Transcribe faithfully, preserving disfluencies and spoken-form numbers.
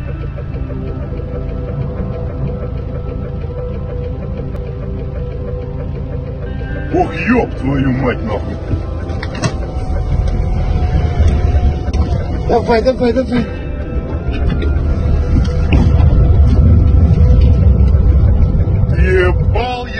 Ох, ёб твою мать, нахуй. Давай, давай, давай. Ебал